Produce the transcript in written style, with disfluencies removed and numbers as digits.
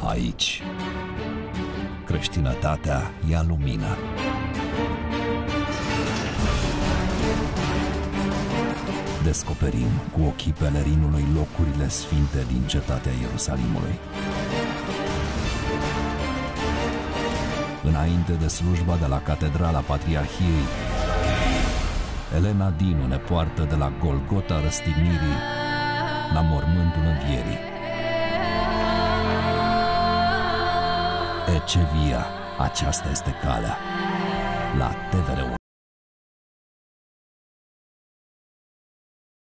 Aici, creștinătatea ia lumină. Descoperim cu ochii pelerinului locurile sfinte din cetatea Ierusalimului. Înainte de slujba de la Catedrala Patriarhiei, Elena Dinu ne poartă de la Golgota răstignirii la mormântul învierii. Ecce Via, aceasta este calea, la TVR1.